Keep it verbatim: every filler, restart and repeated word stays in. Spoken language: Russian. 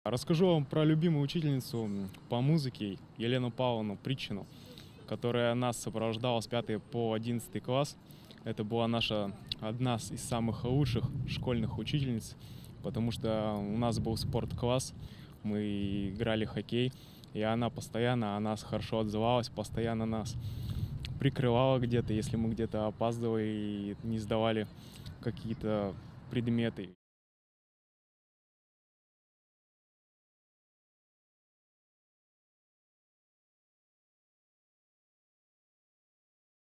Расскажу вам про любимую учительницу по музыке Елену Павловну Притчину, которая нас сопровождала с пятого по одиннадцатый класс. Это была наша одна из самых лучших школьных учительниц, потому что у нас был спорткласс, мы играли в хоккей, и она постоянно о нас хорошо отзывалась, постоянно нас прикрывала где-то, если мы где-то опаздывали и не сдавали какие-то предметы.